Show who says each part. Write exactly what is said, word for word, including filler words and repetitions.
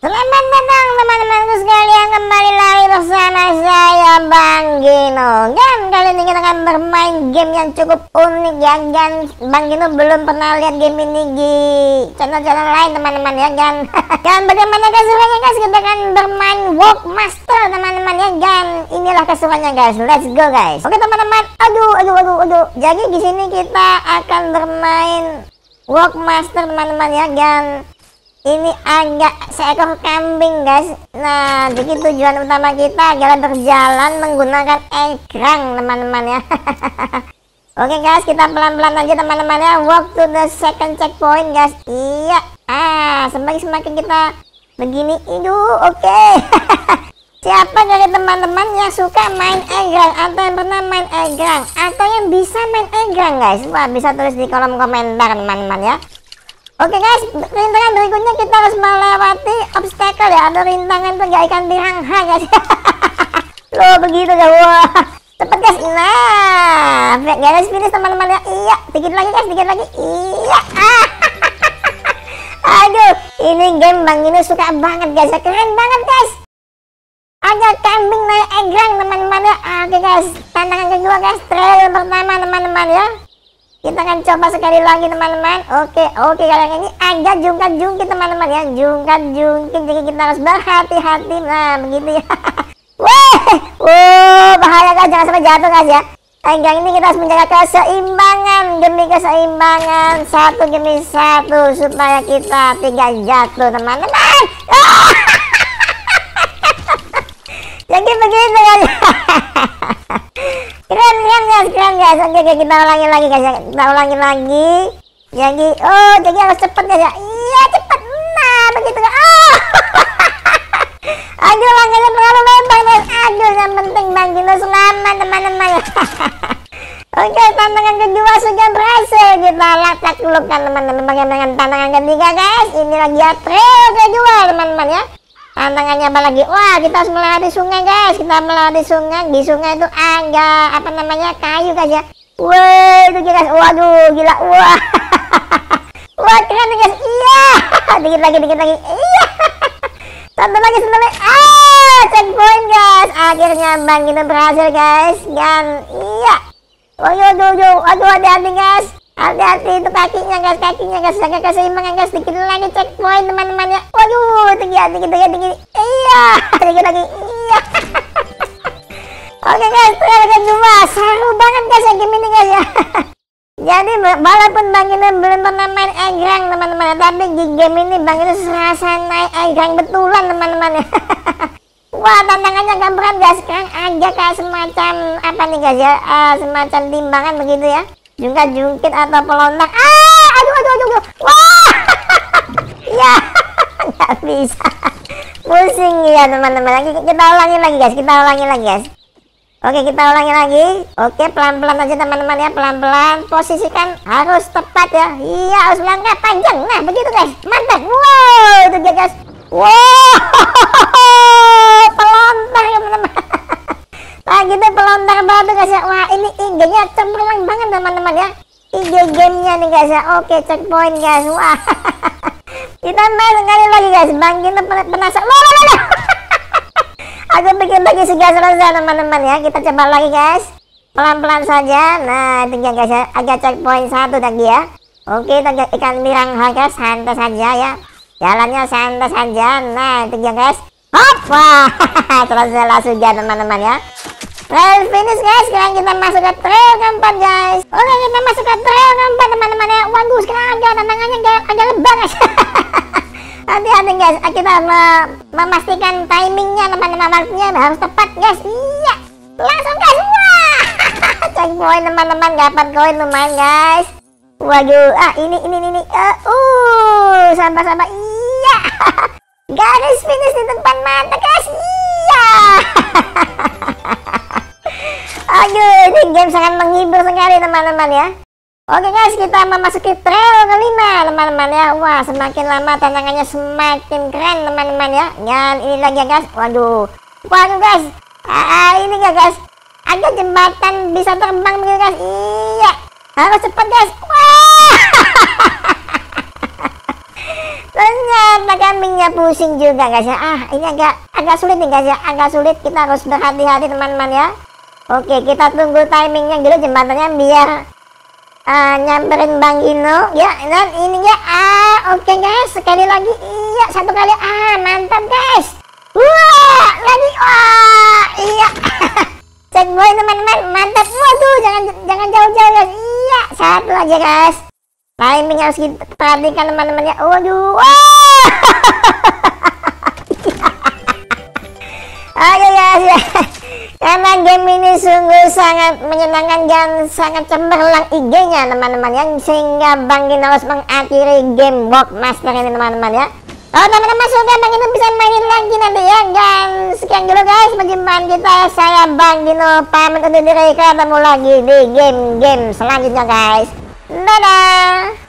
Speaker 1: Selamat datang teman-temanku sekalian, kembali lagi bersama saya Bang Gino. Dan kali ini kita akan bermain game yang cukup unik ya. Dan Bang Gino belum pernah lihat game ini di channel-channel lain teman-teman ya. Dan, dan bagaimana keseruannya guys, kita akan bermain Walk Master teman-teman ya. Dan inilah keseruannya guys, let's go guys. Oke teman-teman, aduh aduh aduh aduh. Jadi di sini kita akan bermain Walk Master teman-teman ya. Dan ini agak seekor kambing guys. Nah, jadi tujuan utama kita adalah berjalan menggunakan egrang teman-teman ya. Oke guys, kita pelan-pelan aja teman-teman ya. Walk to the second checkpoint guys. Iya. Ah, semakin semakin kita begini itu oke. Siapa dari teman-teman yang suka main egrang atau yang pernah main egrang atau yang bisa main egrang guys? Wah, bisa tulis di kolom komentar teman-teman ya. Oke guys, rintangan berikutnya kita harus melewati obstacle ya. Ada rintangan tuh gak ikan piranha guys. Loh begitu ya. Wah, cepet guys. Nah, garis finish teman-teman ya. Iya, dikit lagi guys, dikit lagi. Iya. Aduh, ini game Bang ini suka banget guys. Keren banget guys. Ada kambing naik egrang teman-teman ya. Oke guys, tantangan kedua guys, trail pertama teman-teman ya. Kita akan coba sekali lagi teman-teman. Oke, oke kalian ini agak jungkat-jungkit teman-teman ya. Jungkat-jungkit, jadi kita harus berhati-hati. Nah, begitu ya. Wah, wow, bahaya guys, jangan sampai jatuh guys ya. Egrang ini kita harus menjaga keseimbangan demi keseimbangan, satu demi satu supaya kita tidak jatuh teman-teman. Jadi begitu guys. Keren keren guys, keren guys. Oke, oke, kita ulangi lagi guys ya. Kita ulangi lagi. Jadi, oh, jadi harus cepet guys ya. Iya, cepet. Nah, begitu guys. Oh. Aduh, langkahnya terlalu lebar guys. Aduh, yang penting Bang Gino selamat teman-teman. Oke, tantangan kedua sudah berhasil. Kita taklukkan teman-teman. Bagaimana tantangan ketiga guys? Ini lagi ya trail kedua teman-teman ya. Tantangannya apa lagi? Wah, kita harus melewati sungai guys. Kita melewati sungai. Di sungai itu ada apa namanya, kayu guys ya. Wah, itu guys. Waduh, gila. Wah. Wah, keren guys. Iya. Dikit lagi, dikit lagi. Iya. Satu lagi, satu lagi. Ah, checkpoint guys. Akhirnya Bang Gino berhasil guys. Dan iya. Waduh, waduh, waduh, hati-hati guys. Hati-hati itu kakinya guys, kakinya guys, jaga keseimbangan guys. Dikit lagi checkpoint teman-teman ya. Waduh, tinggi, tinggi, tinggi, tinggi. Iya, dikit lagi. Iya. Oke guys, trail kedua seru banget guys ya game ini guys ya. Jadi walaupun Bang Gino belum pernah main egrang teman-teman ya, tapi di game ini Bang Gino serasa naik egrang betulan teman-teman ya. Wah, tantangannya agak berat guys. Sekarang aja kayak semacam apa nih guys ya, uh, semacam timbangan begitu ya. Jungkat jungkit atau pelontar. Ah, aduh aduh aduh, aduh. Wah. Ya, nggak bisa. Pusing ya teman-teman. Kita ulangi lagi guys, kita ulangi lagi guys. Oke, kita ulangi lagi. Oke, pelan-pelan aja teman-teman ya, pelan-pelan. Posisikan harus tepat ya. Iya, harus langkah panjang. Nah, begitu guys. Mantap. Wow, itu dia guys. Wow. Pelontar ya teman-teman. Nah gitu pelontar batu guys ya. Wah, ini I G-nya cemerlang banget teman-teman ya. I G gamenya nih guys ya. Oke, checkpoint guys. Wah. Kita main sekali lagi guys. Bang Gino penasaran. Loh, loh, loh. Aku pikir-pikir sudah selesai teman-teman ya. Kita coba lagi guys. Pelan-pelan saja. Nah, itu ya guys ya. Agak checkpoint satu tadi ya. Oke, kita ikan piranha guys. Santai saja ya. Jalannya santai saja. Nah, itu ya guys. Hop. Wah. Selesai sudah teman-teman ya. Trail finish guys. Sekarang kita masuk ke trail keempat guys. Oke, kita masuk ke trail keempat teman-teman ya. Waduh, sekarang agak tantangannya agak, agak lebar guys. Hati-hati guys, kita me memastikan timingnya teman-teman, waktunya harus tepat guys. Iya, langsung guys. Wah. Checkpoint teman-teman, dapat koin lumayan guys. Waduh, ah ini ini ini uh, uh sabar-sabar. Iya. Garis finish di depan mata guys. Iya. Aduh, ini game sangat menghibur sekali teman-teman ya. Oke guys, kita memasuki trail kelima teman-teman ya. Wah, semakin lama tantangannya semakin keren teman-teman ya. Dan ini lagi ya guys. Waduh. Waduh guys. Ah, ini ya guys. Ada jembatan bisa terbang begitu guys. Iya. Harus cepat guys. Wah. Ternyata kambingnya pusing juga guys ya. Ah, ini agak agak sulit nih guys ya, agak sulit. Kita harus berhati-hati teman-teman ya. Oke, kita tunggu timingnya dulu jembatannya biar uh, nyamperin Bang Gino ya. Dan ini ya, ah oke guys, sekali lagi, iya satu kali, ah mantap guys. Wah, lagi, wah, iya. Cek boy teman-teman, mantap. Waduh, jangan jangan jauh-jauh guys. Iya, satu aja guys. Timing harus kita perhatikan teman-teman ya. Waduh, wah. Oke guys ya. Karena game ini sungguh sangat menyenangkan dan sangat cemerlang I G-nya teman-teman ya, sehingga Bang Gino harus mengakhiri game Box Master ini teman-teman ya. Kalau teman-teman suka, Bang Gino bisa mainin lagi nanti ya. Dan sekian dulu guys perjumpaan kita. Saya Bang Gino pamit undur diri, ketemu lagi di game-game selanjutnya guys. Dadah.